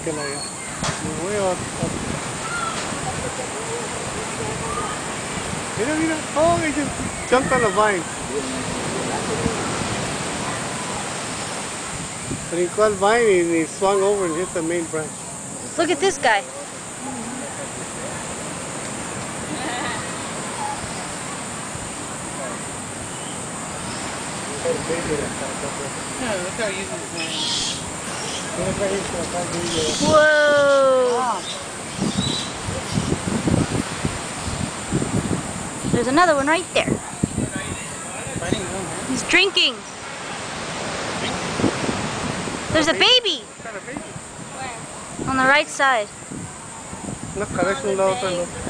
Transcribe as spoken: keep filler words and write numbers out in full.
brinquen allá. Me voy a... Mira, mira. Oh, they just jumped on the vine. Brincó al vine and he swung over and hit the main branch. Look at this guy. No, look how he's using his hand. Whoa! There's another one right there. He's drinking. There's a baby. What kind of baby? On the right side. Una cabeza un lado, otro no.